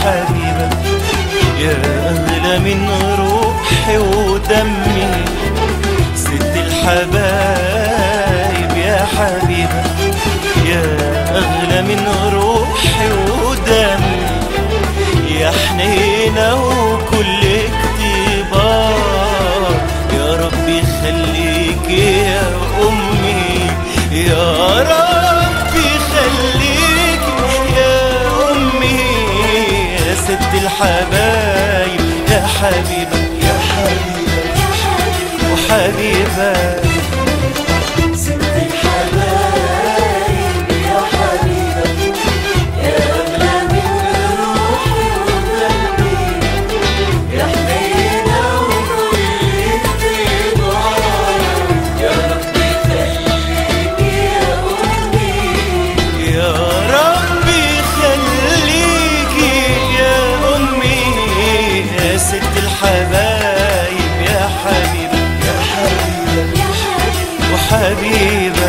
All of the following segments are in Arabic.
حبيبة، يا أغلى من روحي ودمي، ست الحبايب يا حبيبة، يا أغلى من روحي ودمي، يا حنينة وكل اكتبار، يا ربي خليك يا أمي، يا ربي خليك يا أمي، يا ست الحبايب يا حبيبة، يا حبيبة وحبيبة، ست الحبايب يا حبيبة، يا أغلى من روحي وقلبي، يا حنينة وكل اختبار، يا ربي خليك يا أمي، يا ربي خليك يا أمي، يا ست الحبايب يا حبيبة، يا حبيبة وحبيبة.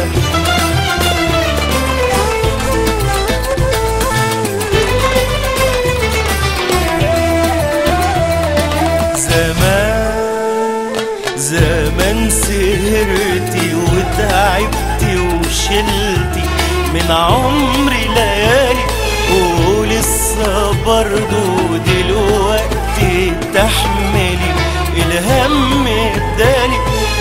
زمان سهرتي وتعبتي وشلتي من عمري ليالي، ولسه برضو دلوقتي تحملي الهم الدالي.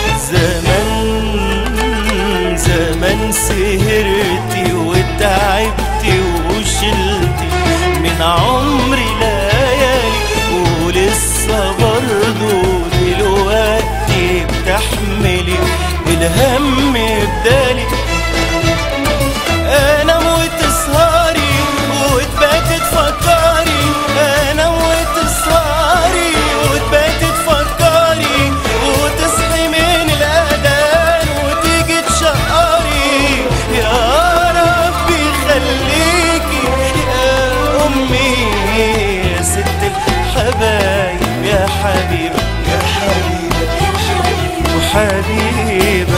زمان سهرتي وتعبتي وشلتي من عمري ليالي، ولسه برضو دلوقتي بتحملي الهم بدالي. انا وتسهري وتباتي تفكري، انا وتسهري وتباتي تفكري، وتصحي من الاذان وتيجي تشقري، يا ربي خليكي يا امي، يا ست الحبايب يا حبيبه، يا حبيبه وحبيبه.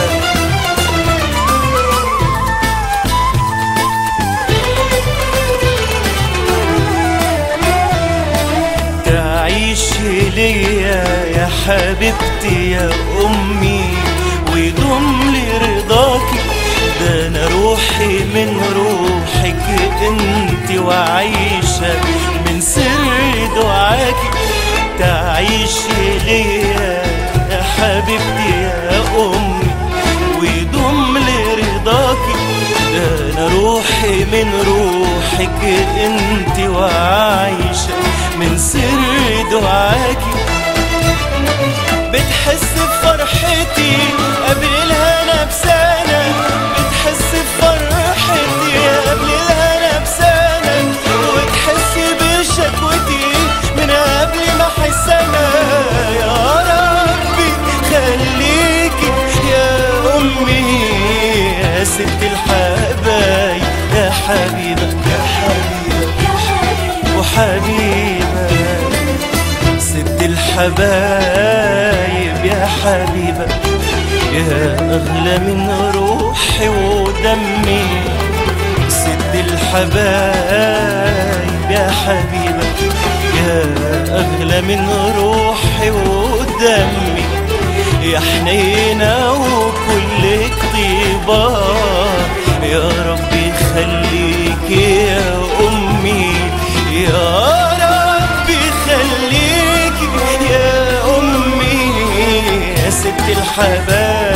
تعيشي ليا يا حبيبتي يا أمي، ويدوم لي رضاكي، ده أنا روحي من روحك انت، وعايشة من سر دعاكي. تعيشي ليا يا حبيبتي يا أمي، ويدوم لي رضاكي، ده أنا روحي من روحك انت، وعايشة من سر دعاكي. بتحس بفرحتي قبل الهنا بسنة، بتحس بفرحتي قبل الهنا بسنة، وتحس بشكوتي من قبل ما احس انا. يا ربي خليكي يا امي، يا ست الحبايب يا حبيبة، يا حبيبة وحبيبة، ست الحبايب يا حبيبة، يا أغلى من روحي ودمي، ست الحبايب يا حبيبة، يا أغلى من روحي ودمي، يا حنينة وكل اكتبار، يا ربي خليك يا أمي، يا ربي خليك يا أمي، يا ست الحبايب